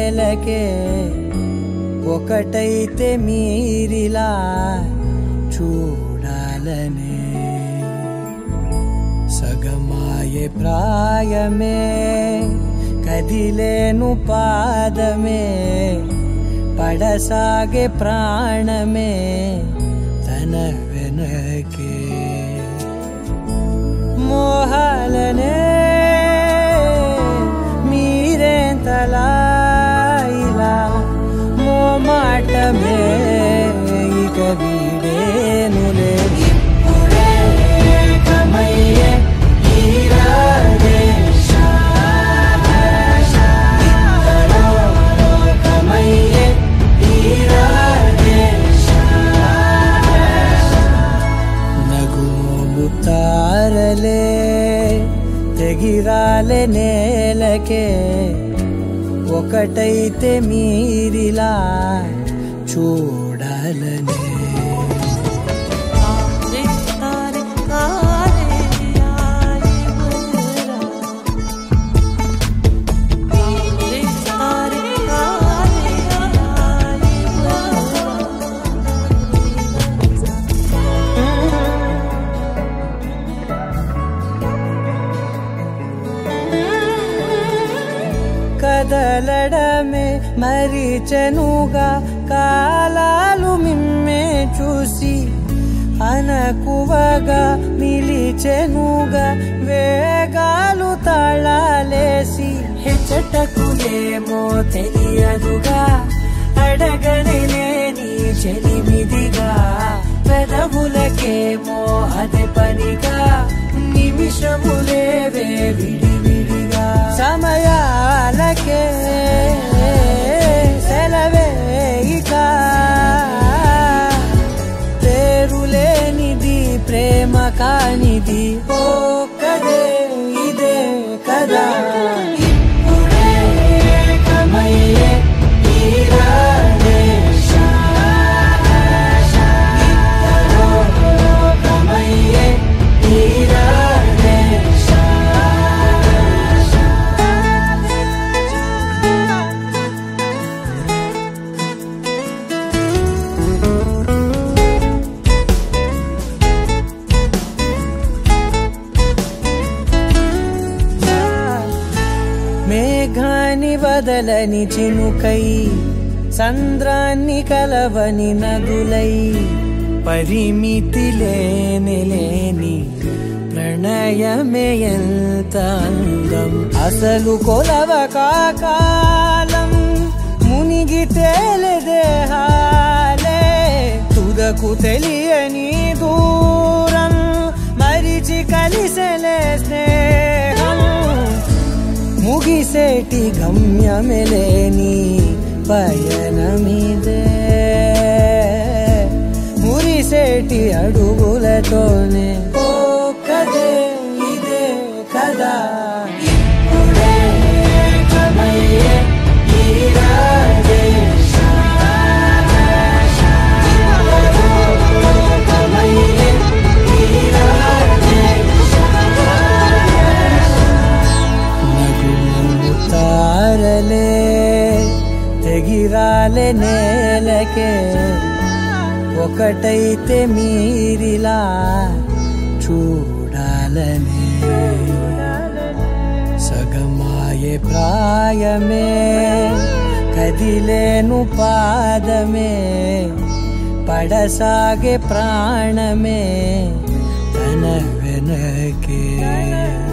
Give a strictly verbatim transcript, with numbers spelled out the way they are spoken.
నేలకే ఒకటైతే మీరిలా చూడాలనే సగమాయే ప్రాయమే కదిలేను పాదమే పడసాగే ప్రాణమే తన వెనకే మోహాలనే మీరేంతలా ఇలా మో మాటమే ఇక వీడేనులే ఇప్పుడే కమయ్యే ఈరాదే తారలే తెగిరాలే నేలకే ఒకటైతే మీరిలా చూడాలనే కదలడమే మరిచెనుగా కాలాలు మిమ్మే చూసి అనకువగా నిలిచెనుగా వేగాలు తాళాలేసి హెచ్చటకులేమో తెలియదుగా అడగనే లేని చెలిమిదిగా పెదవులకేమో అదే పనిగా నిమిషములేవే విడివిడిగా సమయాలకే సెలవే ఇక పేరులేనిది ప్రేమ కానిది ఓ కదే ఇదే కదా ఇప్పుడే కమయ్యే ఈరాదే కమయ్యే ఈరాదే మేఘాన్ని వదలని చినుకై సంద్రాన్ని కలవని నదులై పరిమితి లేని లేని ప్రణయమే ఎంత అందం అసలు కొలవ కాకాలం మునిగి తేలిదేహాలే తుదకు తెలియని దూరం మరిచి కలిసెలే స్నేహం ముగిసేటి గమ్యమెలేని పయనమిదే మురిసేటి అడుగులతోనే ఓ కదే ఇదే కదా ఇప్పుడే కమయ్యే ఈరాదే కమయ్యే ఈరాదే తారలే తెగిరాలే నేలకే ఒకటైతే మీరిలా చూడాలనే సగమాయే ప్రాయమే కదిలేను పాదమే పడసాగే ప్రాణమే తన వెనకే